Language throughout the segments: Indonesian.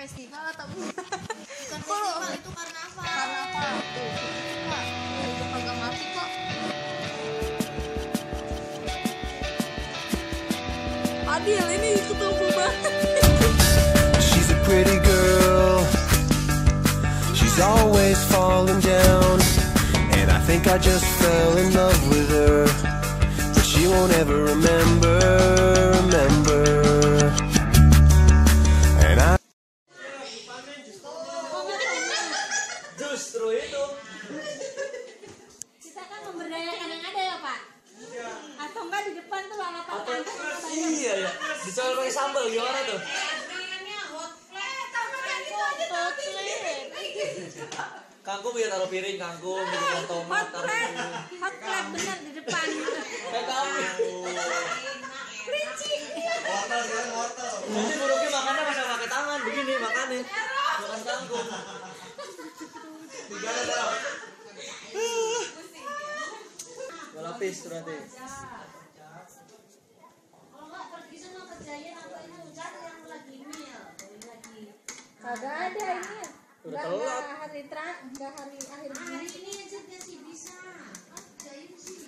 festival atau bukan festival itu karena apa? Karena apa? Udah kagak ngerti kok. Adil ini ketemu banget. She's a pretty girl. She's always falling down. And I think I just fell in love with her. But she won't ever remember. And I justru itu Kita kan memberdayakan yang ada ya Pak. Atau enggak di depan tuh lalapan kangkung. iya ya dicoba pakai sambal gimana tuh kangkung biar taruh piring kangkung gitu tomat taruh piring Hot plate bener di depan. kayak kamu Kerinci. jadi buruknya makannya masa pakai tangan begini makannya makan kangkung dua lapis berarti Kalau enggak pergi sana kerjain atau ini ujar yang lagi mil. Lagi. Kagak ada ini. Udah telat. Enggak hari akhir Hari ini aja dia sih bisa. Kerjain sih.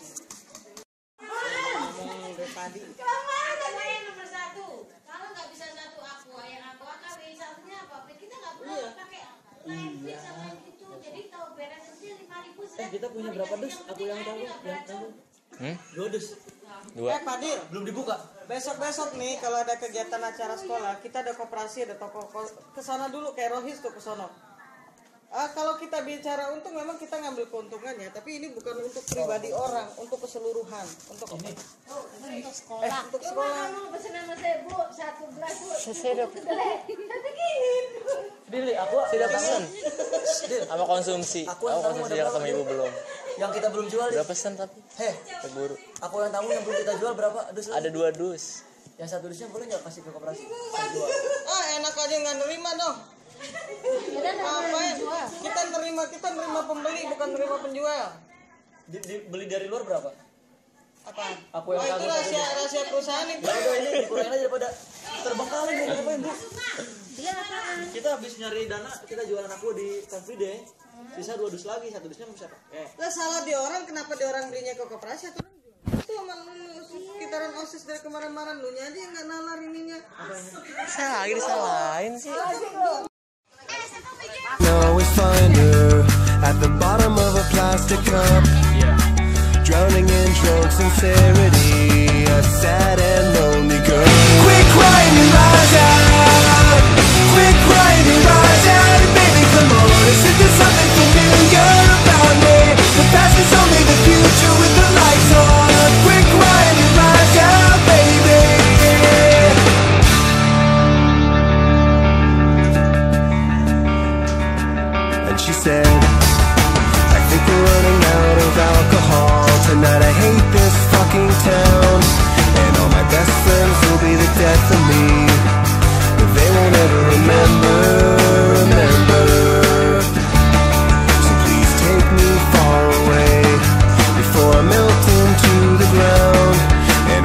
ngomong dari tadi Kamu yang nomor 1. Kalau nggak bisa satu aku, yang aku AKW satunya apa? Kita nggak perlu pakai lain fit sama yang itu. Jadi tahu beres aja 5.000. kita punya berapa dus aku yang tahu yang tahu 2 dus 2. Pak Dir belum dibuka Besok nih kalau ada kegiatan acara sekolah, kita ada koperasi, ada toko kesana dulu kayak Rohis tuh kesono. Kalau kita bicara untung memang kita ngambil keuntungannya, tapi ini bukan untuk pribadi orang, untuk keseluruhan, untuk ini untuk sekolah. untuk sekolah. Kamu pesen sama saya Bu, 1 gelas Bu. Sesedap. Dili aku Sudah pesan pesen sama konsumsi. Aku Aku yang tahu konsumsi ada sama berapa, ibu belum. yang kita belum jual Udah pesen tapi heh keburu. aku yang tahu yang belum kita jual berapa dus Ada 2 dus. yang 1 dusnya boleh nggak kasih ke koperasi Enak aja nggak nerima dong. Ngapain? Kita nerima pembeli bukan nerima penjual. beli dari luar berapa Apa? aku yang itu tahu rahasia perusahaan itu. ya udah ini dikurangin aja daripada terbengkalai nih ngapain Bu Dia apaan? kita habis nyari dana kita jualan aku di Car Free Day sisa 2 dus lagi 1 dusnya bisa pakai Lah salah di orang, kenapa di orang belinya ke koperasi atau itu emang sekitaran OSIS dari kemarin-kemarin lu nya aja yang nggak nalar ininya. Saya lagi disalahin sih. always find her at the bottom of a plastic cup, drowning in drunk sincerity, a sad and lonely girl. Quick crying and rise out, quick crying and rise out, baby come on, isn't there something familiar about me? The past is only the future with the lights on. Quick crying and rise out, baby. And she said, I think we're running out of alcohol tonight. I hate this fucking town, and all my best friends will be the death of me, but they won't ever remember. So please take me far away before I melt into the ground. And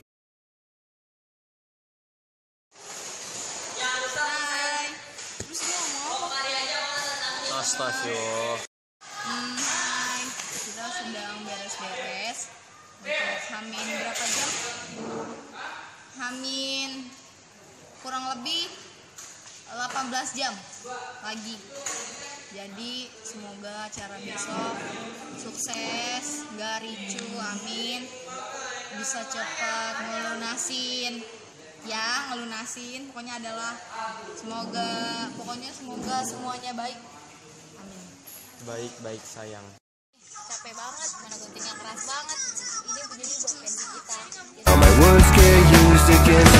Astagfirullah. Hai, kita sedang beres-beres untuk Hamin berapa jam? Hamin kurang lebih 18 jam lagi. Jadi semoga acara besok sukses, gak ricu, amin. Bisa cepat ngelunasin, ya ngelunasin. Pokoknya adalah semoga semuanya baik. Amin. Baik sayang. Capek banget, mana guntingnya keras banget. Ini jadi buat pensi kita. all my words get used against